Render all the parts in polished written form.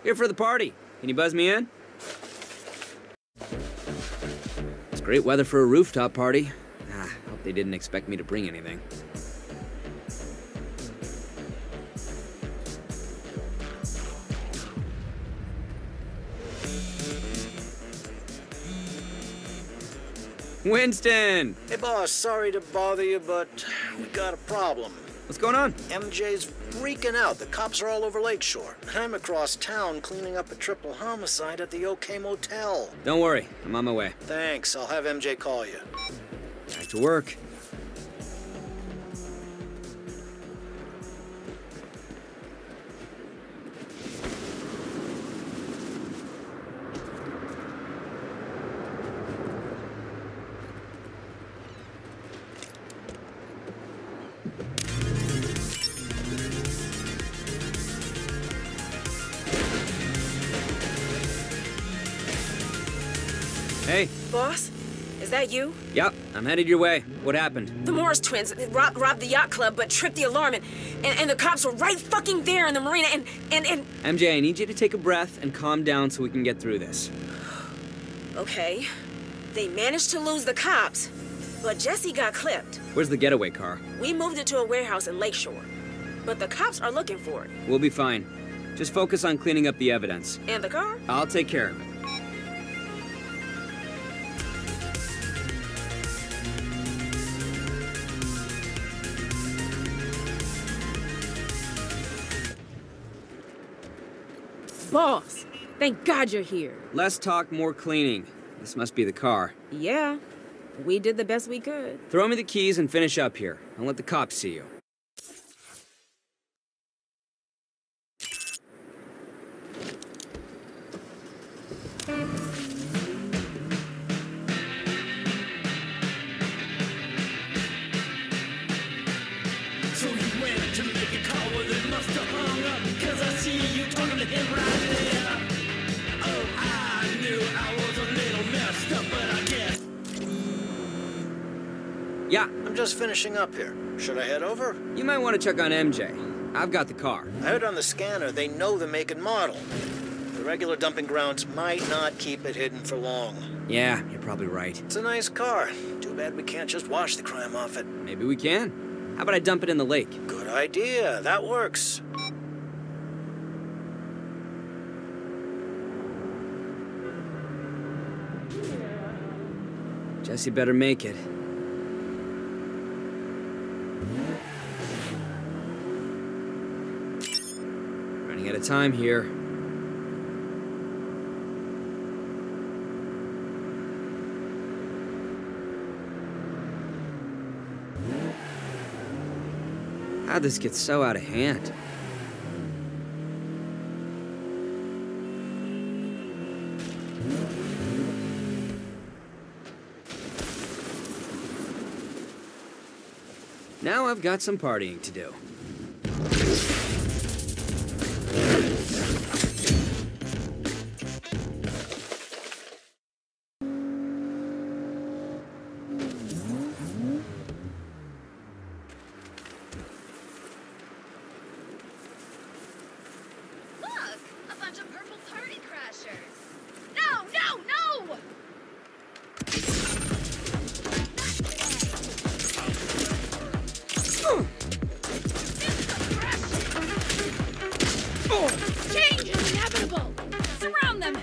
Here for the party. Can you buzz me in? It's great weather for a rooftop party. Hope they didn't expect me to bring anything. Winston! Hey boss, sorry to bother you, but we got a problem. What's going on? MJ's freaking out. The cops are all over Lakeshore. I'm across town cleaning up a triple homicide at the OK Motel. Don't worry, I'm on my way. Thanks, I'll have MJ call you. Back to work. Hey. Boss? Is that you? Yep, I'm headed your way. What happened? The Morris twins robbed the yacht club but tripped the alarm and the cops were right fucking there in the marina and... MJ, I need you to take a breath and calm down so we can get through this. Okay. They managed to lose the cops, but Jesse got clipped. Where's the getaway car? We moved it to a warehouse in Lakeshore, but the cops are looking for it. We'll be fine. Just focus on cleaning up the evidence. And the car? I'll take care of it. Boss, thank God you're here. Less talk, more cleaning. This must be the car. Yeah, we did the best we could. Throw me the keys and finish up here. Don't let the cops see you. So you went to make a call, well it must have hung up, 'cause I see you talking to him right there. Oh, I knew I was a little messed up, but I guess. Yeah, I'm just finishing up here. Should I head over? you might want to check on MJ. I've got the car. I heard on the scanner they know the make and model. The regular dumping grounds might not keep it hidden for long. Yeah, you're probably right. It's a nice car. Too bad we can't just wash the crime off it. Maybe we can. How about I dump it in the lake? Good idea. That works. Jesse better make it. Running out of time here. How'd this get so out of hand? Now I've got some partying to do. Look! A bunch of purple party crashers! No! No! No! Change is inevitable! Surround them!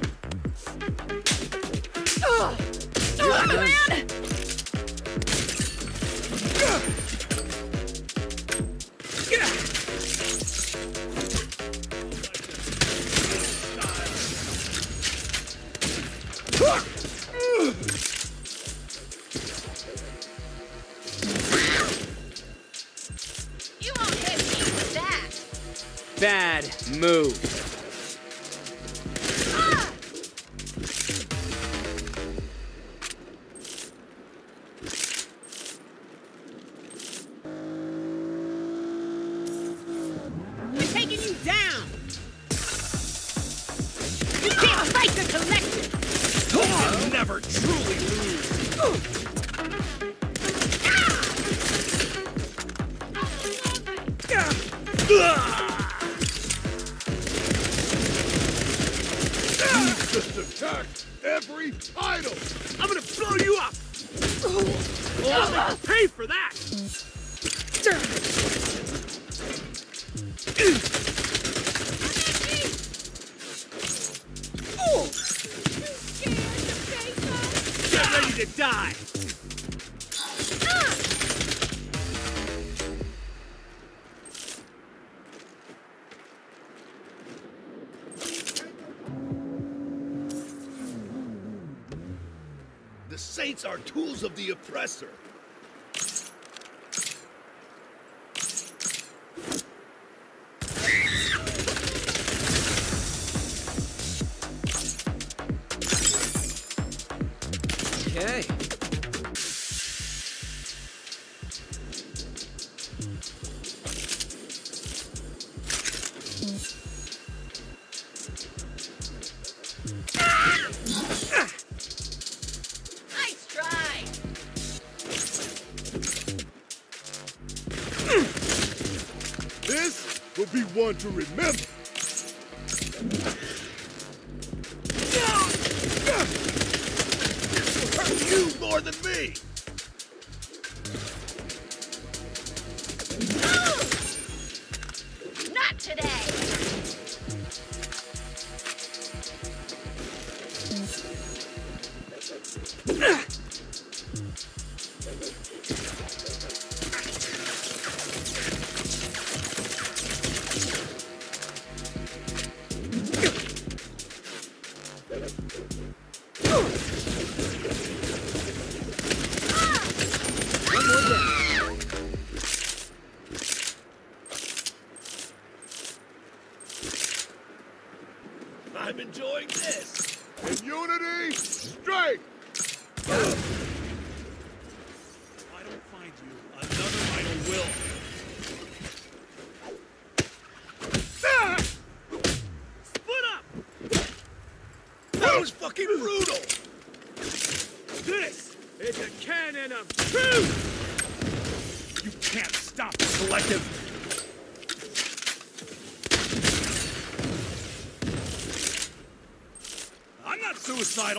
Oh, man! You won't hit me with that! Bad move. Ah! We're taking you down! You can't fight the collective! I'll never truly lose. Just attack every idol! I'm gonna blow you up! I'll make you pay for that! Get ready to die! The Saints are tools of the oppressor. Okay. Nice try. This will be one to remember. Hurt you more than me. Not today. One more down. I'm enjoying this. In unity, strength. If I don't find you, another idol will. Split up! That was fucking brutal. This is a cannon of truth! You can't stop the collective! I'm not suicidal!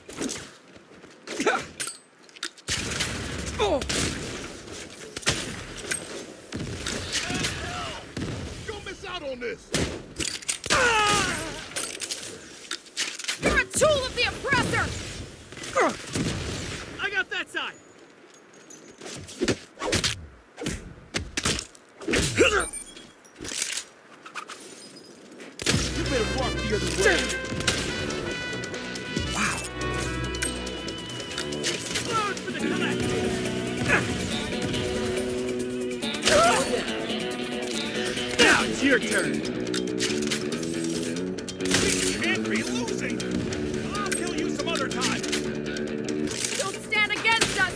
Oh! Don't miss out on this. You're a tool of the oppressor! I got that side! You better walk the other way! Wow. Explode for the collective! Now it's your turn! We can't be losing! I'll kill you some other time! Don't stand against us!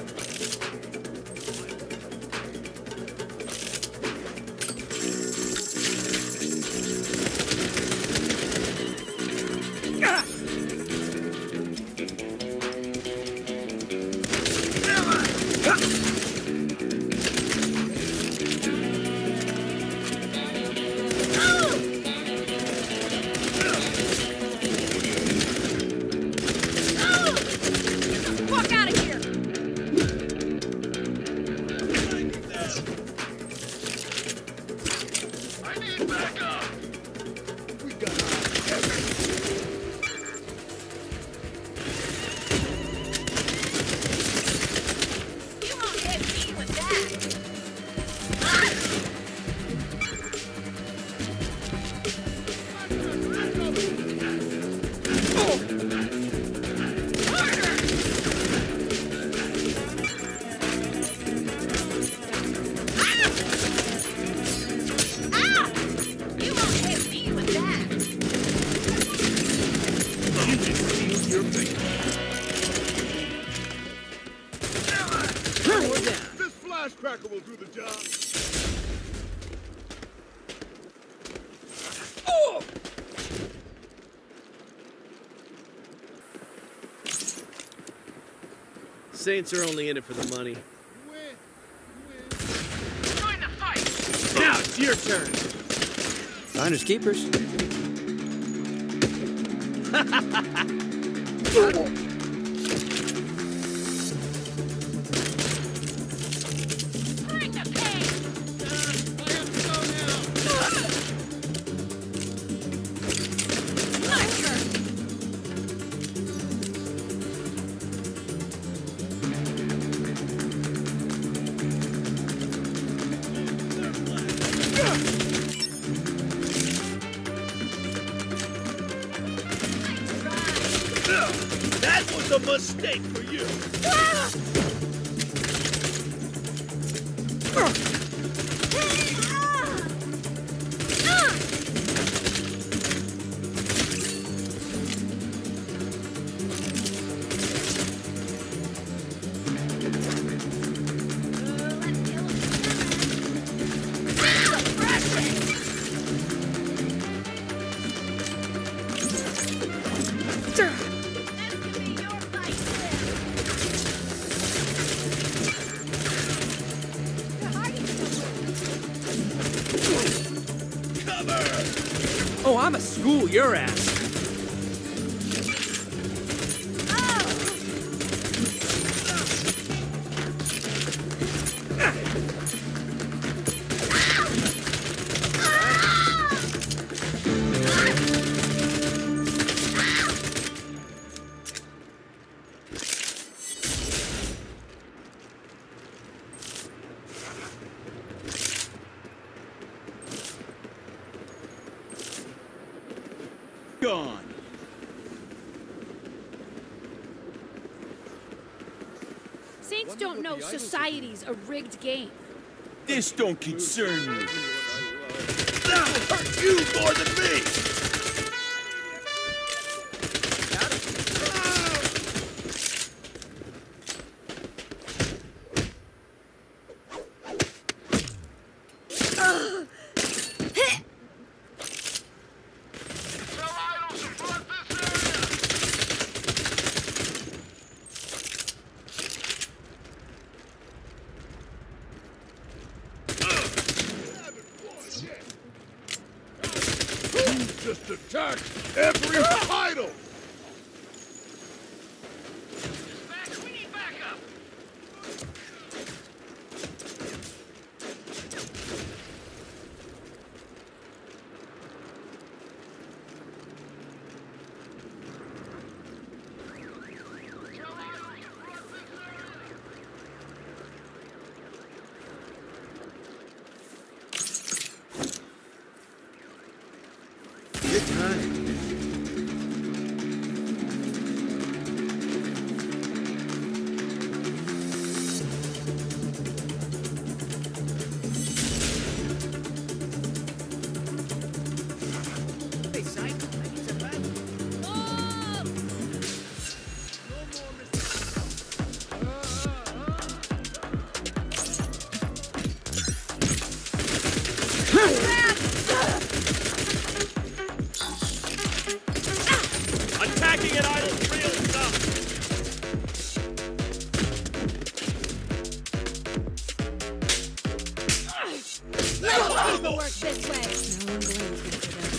Fuck out of here! I need backup. We got You won't hit me with that. Ah! You won't hit me with that. you can feel your fate. One more down. This flash cracker will do the job. Oh! Saints are only in it for the money. Join the fight. Now it's your turn! Finders keepers. Bring the pain! That was a mistake for you. Oh, I'ma school your ass. Gone. Saints don't know society's a rigged game. This don't concern you. That'll hurt you more than me. Just attack every idol! We need backup! Good time. Hey, Sight, I need some help. Attacking an idol's real stuff! It'll work this way.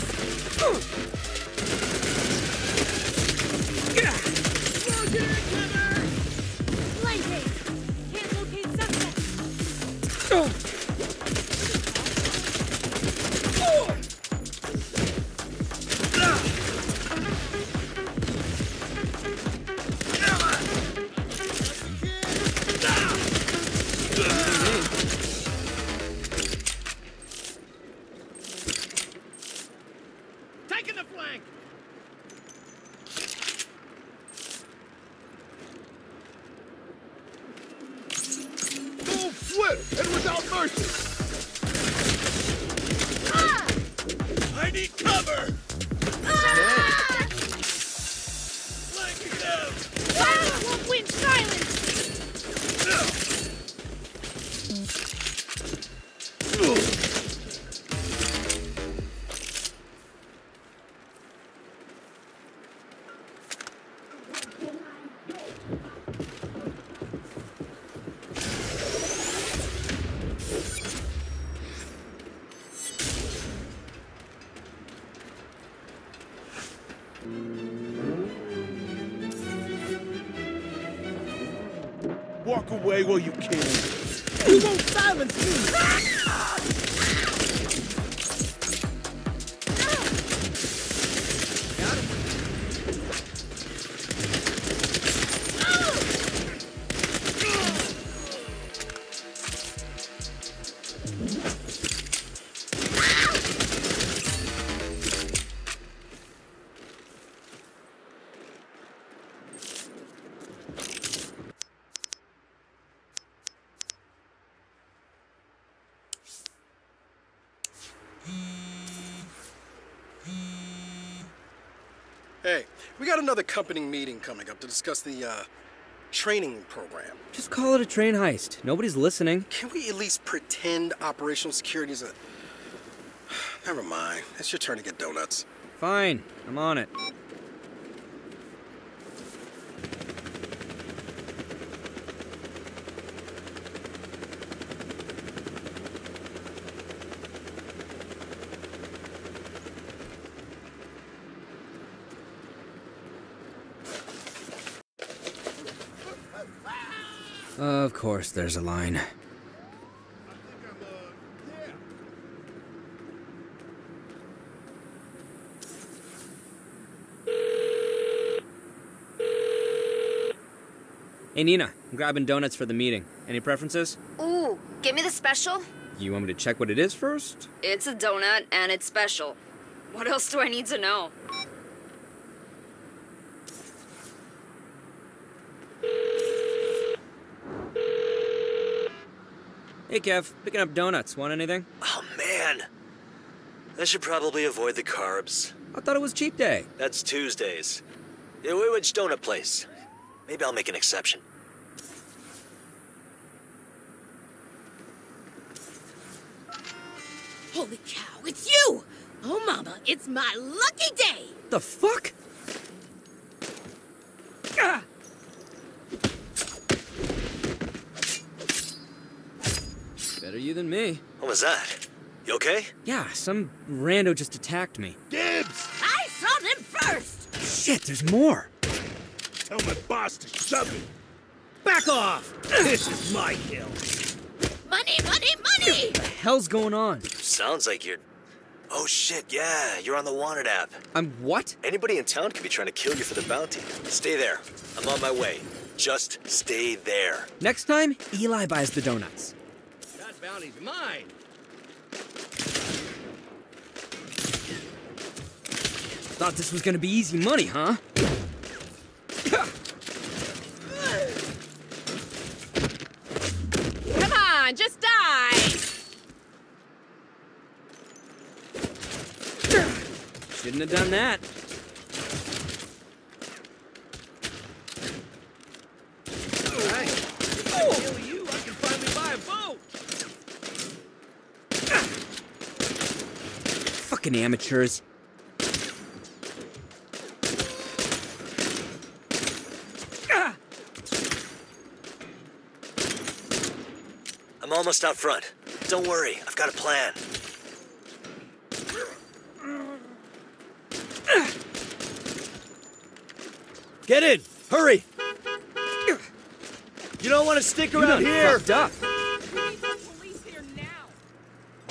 Blanket! Can't locate suspect. Taking the flank! Move swift and without mercy! I need cover! Flanking them! Silence won't win silence! Walk away while you can. You won't silence me! Hey, we got another company meeting coming up to discuss the, training program. Just call it a train heist. Nobody's listening. Can we at least pretend operational security is a... Never mind. It's your turn to get donuts. Fine, I'm on it. Of course there's a line. Hey Nina, I'm grabbing donuts for the meeting. Any preferences? Ooh, give me the special. You want me to check what it is first? It's a donut, and it's special. What else do I need to know? Hey Kev, picking up donuts. Want anything? Oh, man. I should probably avoid the carbs. I thought it was cheat day. That's Tuesdays. Yeah, which donut place? Maybe I'll make an exception. Holy cow, it's you! Oh, Mama, it's my lucky day! The fuck? Ah! Better you than me. What was that? You okay? Yeah, some rando just attacked me. Gibbs! I saw them first! Shit, there's more. Tell my boss to shove it. Back off! This is my kill. Money, money, money! What the hell's going on? Sounds like you're... Oh, shit, yeah, you're on the Wanted app. I'm what? Anybody in town could be trying to kill you for the bounty. Stay there. I'm on my way. Just stay there. Next time, Eli buys the donuts. That bounty's mine. Thought this was gonna be easy money, huh? Come on, just die! Shouldn't have done that. All right. If I kill you, I can finally buy a boat. Fucking amateurs. I'm almost out front. Don't worry, I've got a plan. Get in! Hurry! You don't want to stick around here! Fucked up. We need the police here now!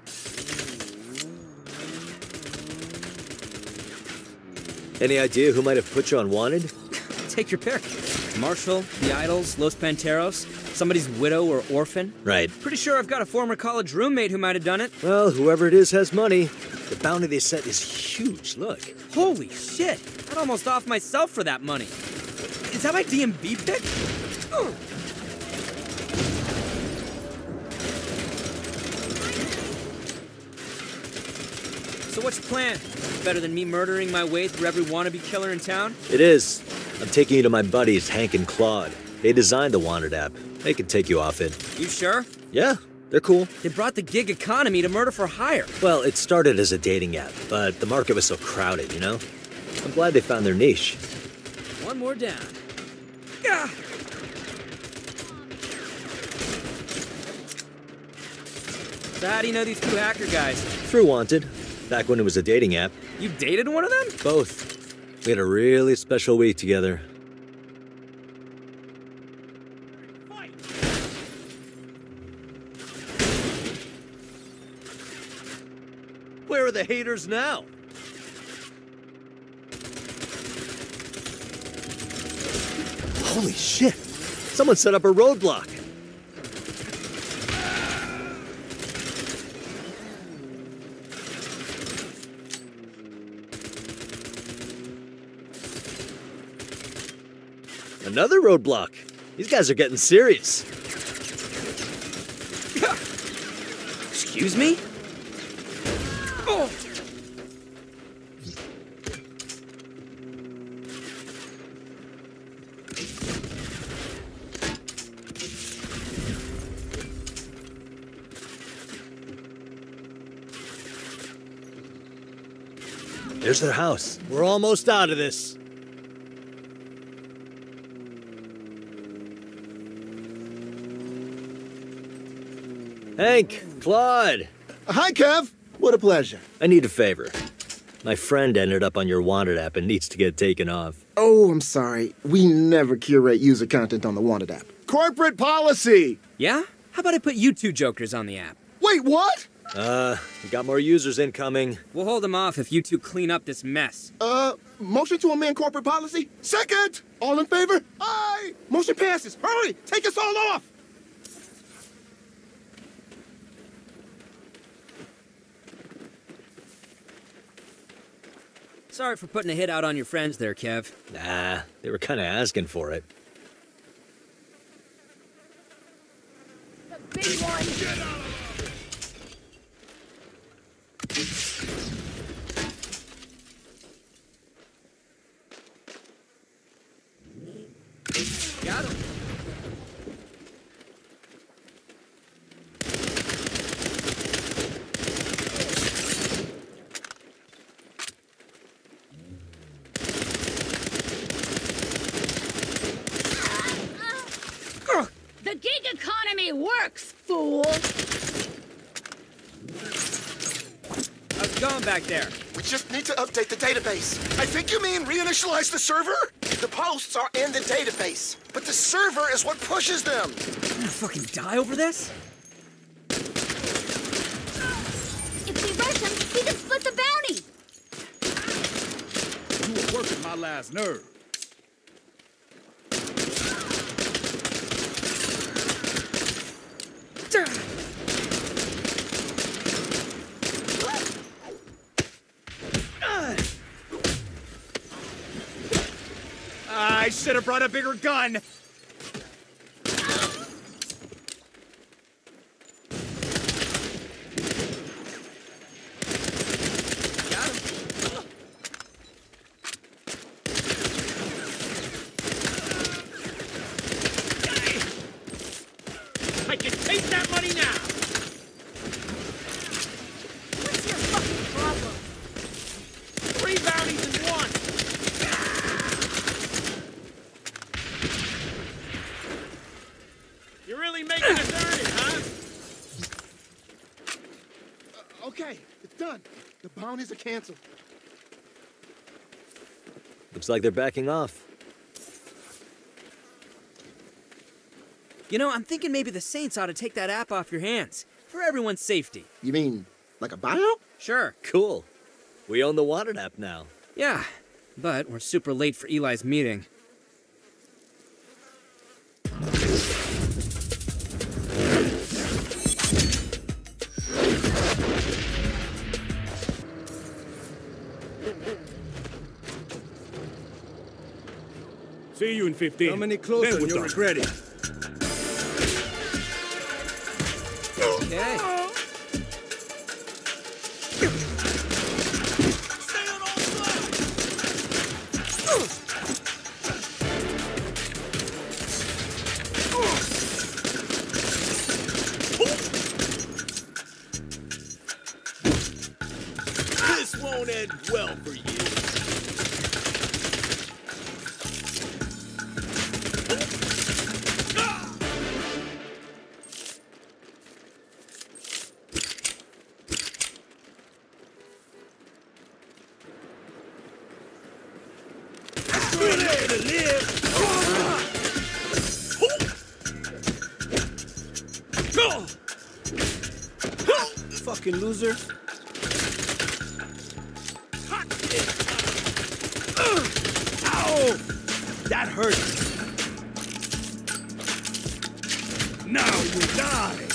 Any idea who might have put you on wanted? Take your pick. Marshall, the Idols, Los Panteros, somebody's widow or orphan. Right. Pretty sure I've got a former college roommate who might have done it. Well, whoever it is has money. The bounty they set is huge, look. Holy shit! I'd almost off myself for that money. Is that my DMV pick? Ugh. So what's your plan? Better than me murdering my way through every wannabe killer in town? It is. I'm taking you to my buddies, Hank and Claude. They designed the Wanted app. They can take you off it. You sure? Yeah, they're cool. They brought the gig economy to murder for hire. Well, it started as a dating app, but the market was so crowded, you know? I'm glad they found their niche. One more down. Gah! So how do you know these two hacker guys? Through Wanted, back when it was a dating app. You dated one of them? Both. We had a really special week together. meters now. Holy shit! Someone set up a roadblock. Another roadblock. These guys are getting serious. Excuse me? Oh! There's their house. We're almost out of this. Hank, Claude. Hi, Kev. What a pleasure. I need a favor. My friend ended up on your Wanted app and needs to get taken off. Oh, I'm sorry. We never curate user content on the Wanted app. Corporate policy! Yeah? How about I put you two jokers on the app? Wait, what? We got more users incoming. We'll hold them off if you two clean up this mess. Motion to amend corporate policy? Second! All in favor? Aye! Motion passes. Hurry! Take us all off! Sorry for putting a hit out on your friends there, Kev. Nah, they were kind of asking for it. The big one! Get out of Got him. The gig economy works, fool! How's it going back there? We just need to update the database. I think you mean reinitialize the server? The posts are in the database, but the server is what pushes them. You gonna fucking die over this? If we rush him, he can split the bounty! You were working my last nerve. I should have brought a bigger gun. Got him. I can take that money now. What's your fucking problem? 3 bounties in one. You're really making us earn it, huh? Okay, it's done. The bounties are canceled. Looks like they're backing off. You know, I'm thinking maybe the Saints ought to take that app off your hands. For everyone's safety. You mean, like a buyout? Sure. Cool. We own the Wanted app now. Yeah, but we're super late for Eli's meeting. See you in 15. Come any closer Then and you'll we're done. regret it. Okay. This won't end well for you. Fucking loser. That hurt. Now you die.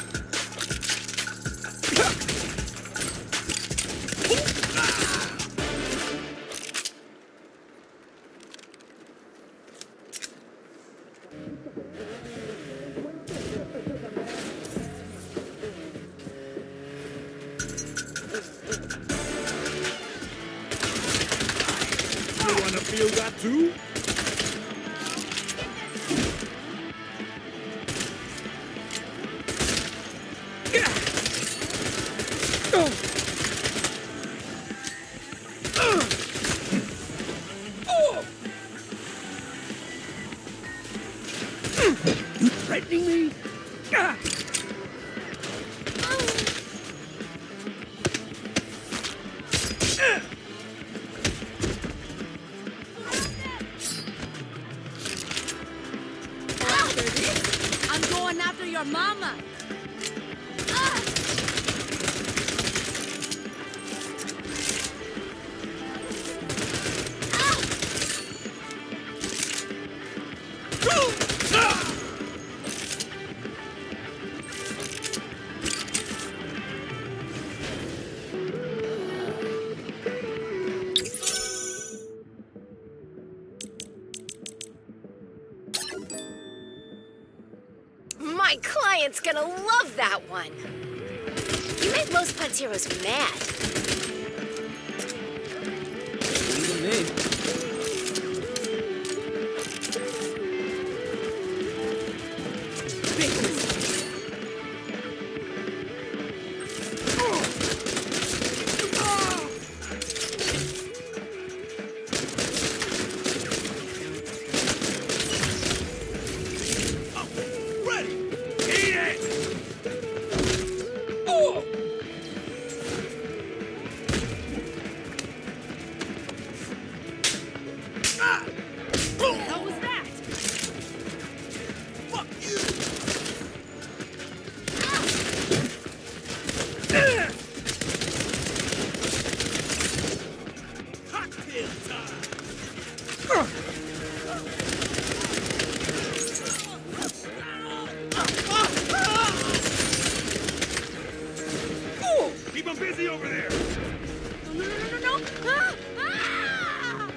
You wanna feel that too? You threatening me? I'm going after your mama. My client's gonna love that one. You make Los Panteros mad. Even me. How was that? Fuck you! Cocktail time! Keep him busy over there! No. Ah! Ah!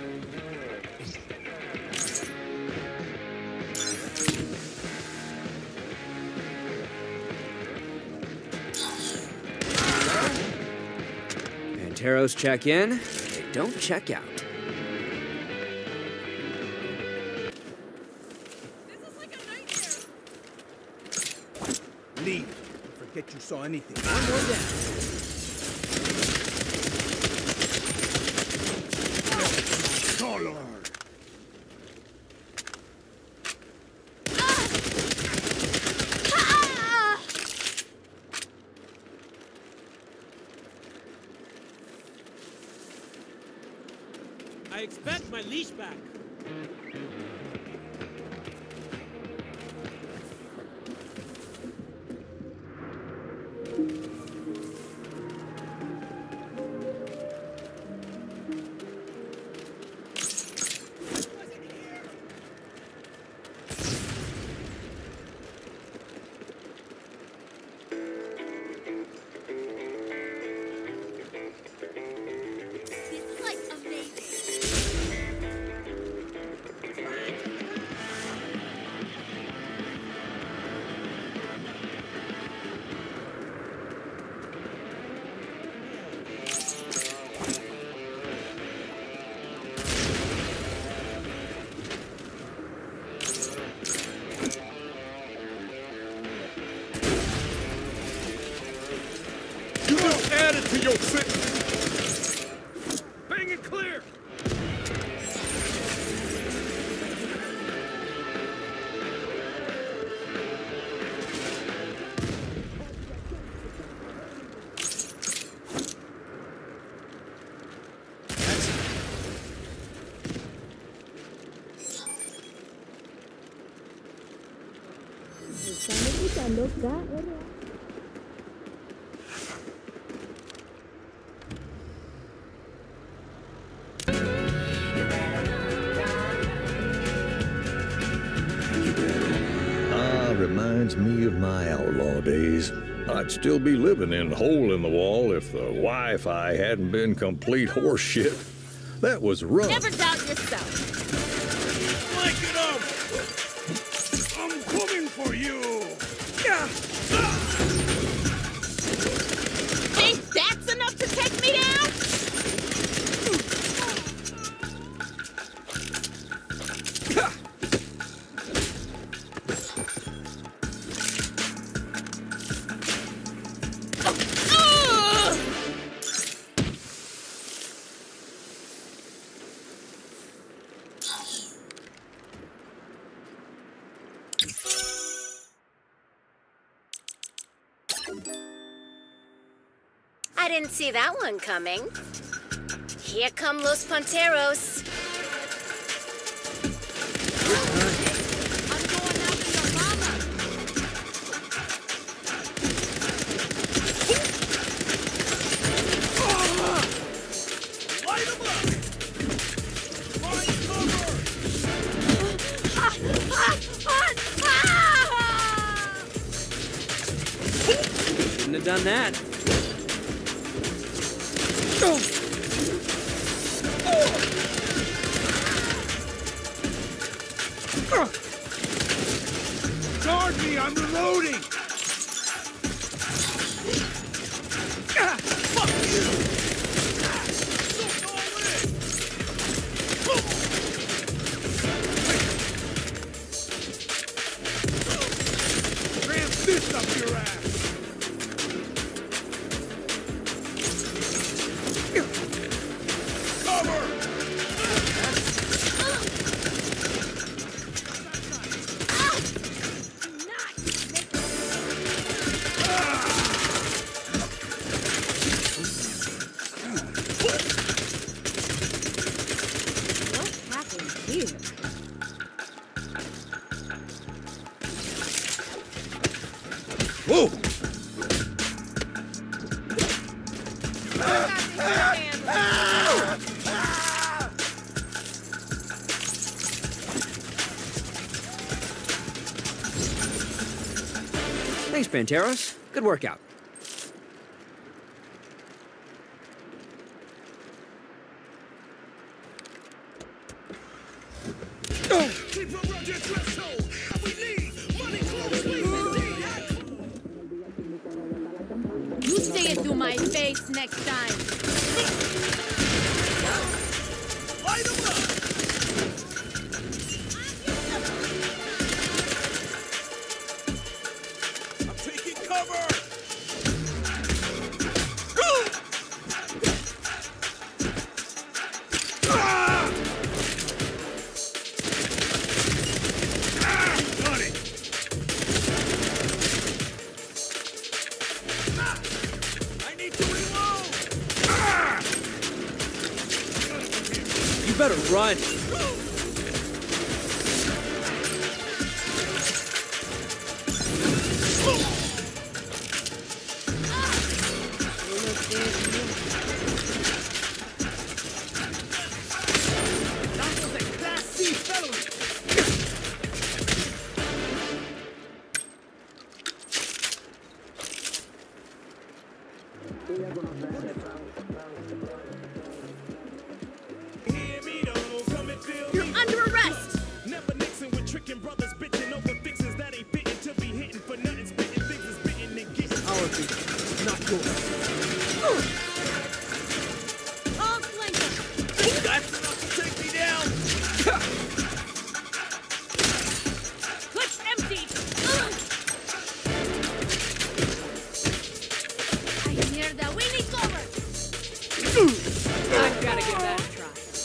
Panteros check in, they don't check out. Leave. Forget you saw anything. One more down. Color. I expect my leash back. This is like amazing. You just added to your sentence. Bang it clear. reminds me of my outlaw days. I'd still be living in Hole in the Wall if the Wi-Fi hadn't been complete horse shit. That was rough. Never doubt yourself. Like it up! I'm coming for you! Think that's enough to take me down? I didn't see that one coming. Here come Los Panteros. I'm going after your mama. Light 'em up! Find cover! Shouldn't have done that. Guard me, I'm reloading! Fuck you! Ram this up your ass! Whoa! Thanks, Panteros. Good workout. You say it to my face next time. Light 'em up! I'm taking cover! Got it! I need to reload! You better run. That was a Class C felony! Hear me though, come and feel You're me. under arrest. Never mixing with tricking brothers, bitching over fixes that ain't fitting to be hitting for nothing. Spitting things is spitting and getting. Our people, not yours. All flanker. That's enough to take me down. Clip's empty. I hear that we need cover. I've got to give that a try.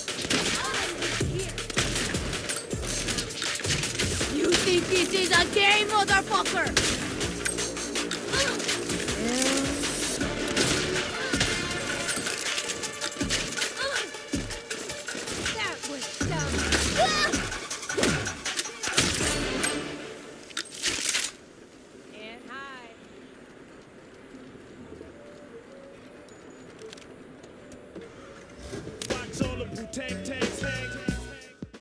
You think this is a game, motherfucker? That was dumb. And hide. Watch all the Wu-Tang tanks hang.